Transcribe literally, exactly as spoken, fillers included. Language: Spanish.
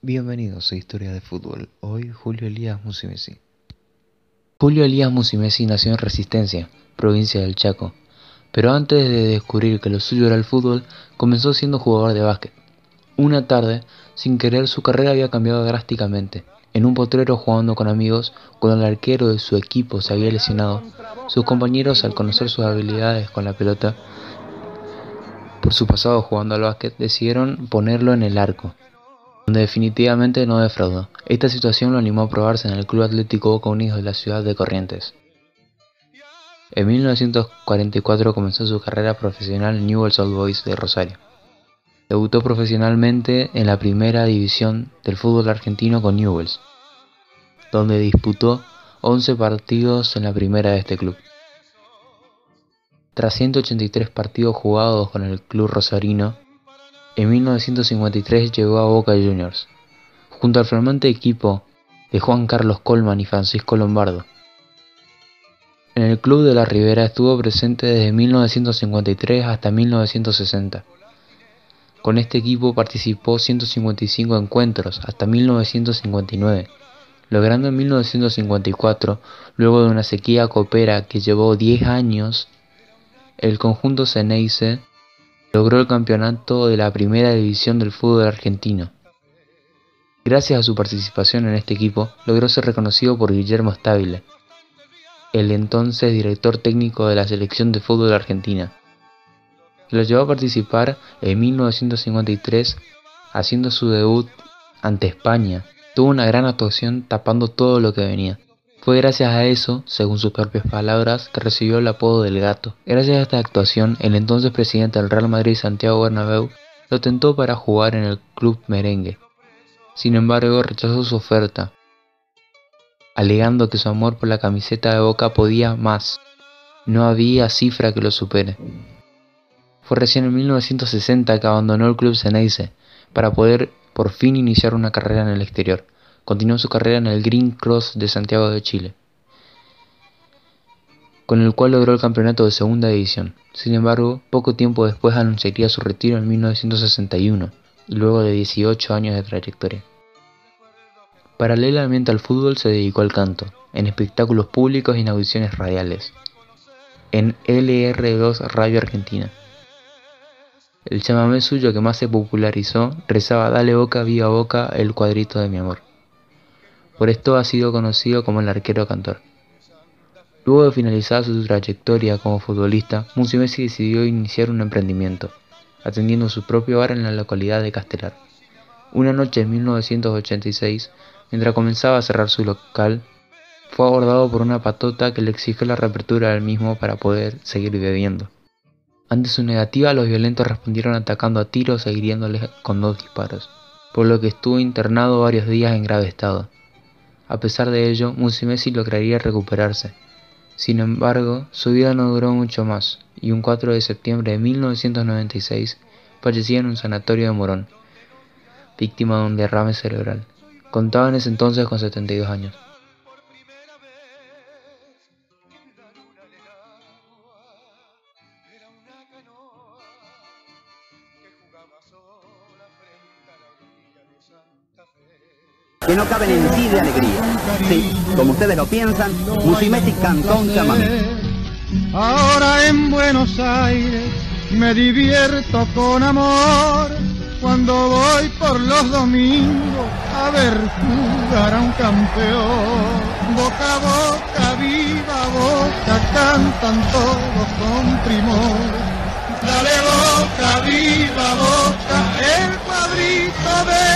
Bienvenidos a Historia de Fútbol. Hoy Julio Elías Musumeci. Julio Elías Musumeci nació en Resistencia, provincia del Chaco, pero antes de descubrir que lo suyo era el fútbol, comenzó siendo jugador de básquet. Una tarde, sin querer, su carrera había cambiado drásticamente. En un potrero jugando con amigos, cuando el arquero de su equipo se había lesionado, sus compañeros, al conocer sus habilidades con la pelota, por su pasado jugando al básquet, decidieron ponerlo en el arco, donde definitivamente no defraudó. Esta situación lo animó a probarse en el Club Atlético Boca Unidos de la ciudad de Corrientes. En mil novecientos cuarenta y cuatro comenzó su carrera profesional en Newell's Old Boys de Rosario. Debutó profesionalmente en la primera división del fútbol argentino con Newell's, donde disputó once partidos en la primera de este club. Tras ciento ochenta y tres partidos jugados con el club rosarino, en mil novecientos cincuenta y tres llegó a Boca Juniors, junto al flamante equipo de Juan Carlos Colman y Francisco Lombardo. En el club de la Ribera estuvo presente desde mil novecientos cincuenta y tres hasta mil novecientos sesenta. Con este equipo participó ciento cincuenta y cinco encuentros hasta mil novecientos cincuenta y nueve, logrando en mil novecientos cincuenta y cuatro, luego de una sequía copera que llevó diez años, el conjunto Xeneize logró el campeonato de la primera división del fútbol argentino. Gracias a su participación en este equipo, logró ser reconocido por Guillermo Stabile, el entonces director técnico de la selección de fútbol argentina. Lo llevó a participar en mil novecientos cincuenta y tres, haciendo su debut ante España. Tuvo una gran actuación tapando todo lo que venía. Fue gracias a eso, según sus propias palabras, que recibió el apodo del Gato. Gracias a esta actuación, el entonces presidente del Real Madrid, Santiago Bernabéu, lo tentó para jugar en el club merengue. Sin embargo, rechazó su oferta, alegando que su amor por la camiseta de Boca podía más. No había cifra que lo supere. Fue recién en mil novecientos sesenta que abandonó el club Xeneize para poder por fin iniciar una carrera en el exterior. Continuó su carrera en el Green Cross de Santiago de Chile, con el cual logró el campeonato de segunda división. Sin embargo, poco tiempo después anunciaría su retiro en mil novecientos sesenta y uno, luego de dieciocho años de trayectoria. Paralelamente al fútbol se dedicó al canto, en espectáculos públicos y en audiciones radiales, en L R dos Radio Argentina. El chamamé suyo que más se popularizó rezaba "Dale Boca, viva Boca, el cuadrito de mi amor". Por esto ha sido conocido como el arquero cantor. Luego de finalizar su trayectoria como futbolista, Musumeci decidió iniciar un emprendimiento, atendiendo su propio bar en la localidad de Castelar. Una noche en mil novecientos ochenta y seis, mientras comenzaba a cerrar su local, fue abordado por una patota que le exigió la reapertura del mismo para poder seguir bebiendo. Ante su negativa, los violentos respondieron atacando a tiros e hiriéndole con dos disparos, por lo que estuvo internado varios días en grave estado. A pesar de ello, Musumeci lograría recuperarse. Sin embargo, su vida no duró mucho más, y un cuatro de septiembre de mil novecientos noventa y seis fallecía en un sanatorio de Morón, víctima de un derrame cerebral. Contaba en ese entonces con setenta y dos años. Que no caben en sí de alegría. Sí, como ustedes lo piensan, Musumeci cantó un chamamé. Ahora en Buenos Aires me divierto con amor cuando voy por los domingos a ver jugar a un campeón. Boca a boca, viva Boca, cantan todos con primor. Dale Boca, viva Boca, el cuadrito de